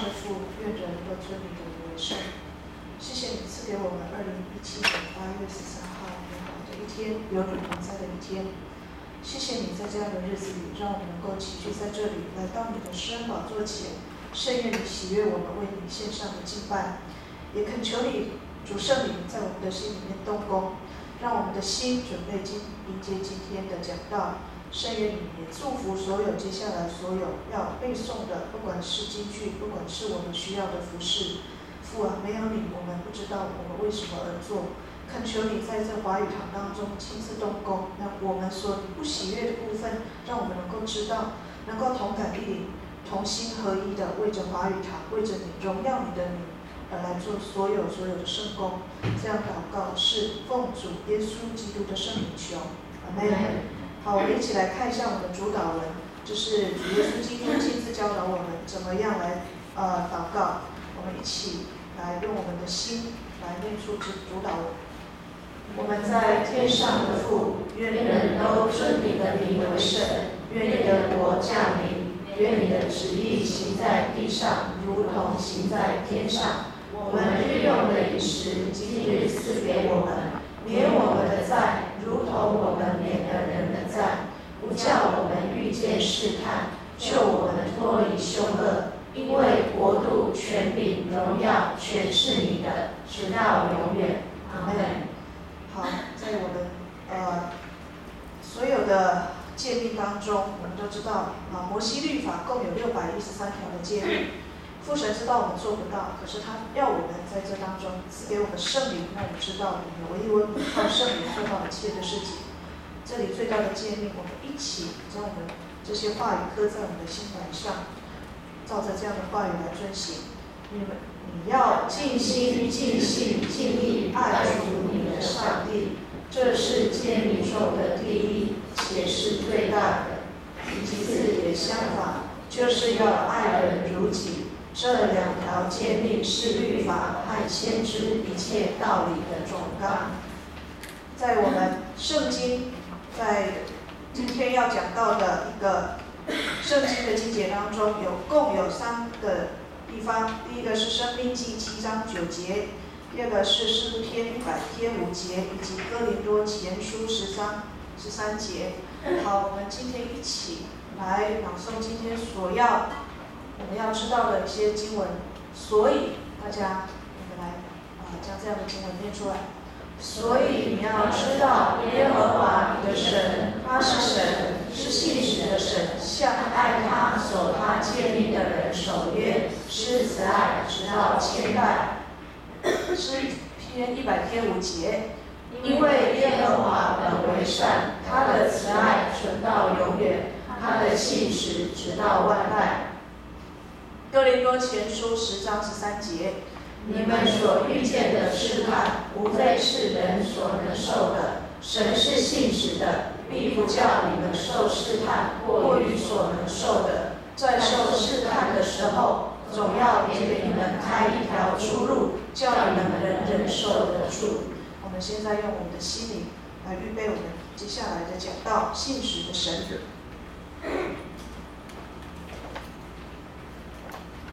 的父，愿人都尊你的名为圣。谢谢你赐给我们2017年8月13号美好的一天，有你同在的一天。谢谢你在这样的日子里，让我们能够齐聚在这里，来到你的施恩宝座前。圣愿你喜悦我们为你献上的敬拜，也恳求你主圣灵在我们的心里面动工，让我们的心准备迎接今天的讲道。圣愿你也祝福所有接下来所有要背诵的，不管是金句，不管是我们需要的服事。父啊，没有你，我们不知道我们为什么而做。恳求你在这华语堂当中亲自动工，让我们所不喜悦的部分，让我们能够知道，能够同感一灵，同心合一的为着华语堂，为着你荣耀你的名而来做所有的圣工。这样祷告是奉主耶稣基督的圣名求，阿们。好，我们一起来看一下我们的主导文，就是主耶稣基督亲自教导我们怎么样来祷告。我们一起来用我们的心来念出主导文。我们在天上的父，愿人都尊你的名为圣。愿你的国降临，愿你的旨意行在地上，如同行在天上。我们日用的饮食，今日赐给我们，免我们的债，如同我们免了人的债，不叫我们遇见试探，救我们脱离凶恶。因为国度、权柄、荣耀，全是你的，直到永远。阿们。好，在我们所有的诫命当中，我们都知道摩西律法共有613条的诫命。父神知道我们做不到，可是他要我们在这当中赐给我们圣灵，让我们知道我们唯一靠圣灵做到一切的事情。这里最大的诫命，我们一起将我们这些话语刻在我们的心板上，照着这样的话语来遵行。你要尽心、尽性、尽力爱主你的上帝，这是诫命中的第一，也是最大的。其次也相反，就是要爱人如己。这2条诫命是律法和先知一切道理的总纲。在我们圣经，在今天要讲到的一个圣经的经节当中，共有3个地方。第一个是申命记7章9节，第二个是诗篇100篇5节，以及哥林多前书10章13节。好，我们今天一起来朗诵今天我们要知道的一些经文。所以大家我们来将这样的经文念出来。所以你要知道，耶和华你的神，他是神，是信实的神，向爱他、守他诫命的人守约，施慈爱，直到千代。诗篇100篇5节，因为耶和华本为善，他的慈爱存到永远，他的信实直到万代。哥林多前书10章13节，你们所遇见的试探，无非是人所能受的。神是信实的，必不叫你们受试探过于所能受的。在受试探的时候，总要给你们开一条出路，叫你们人人受得住。我们现在用我们的心灵来预备我们接下来的讲道，信实的神。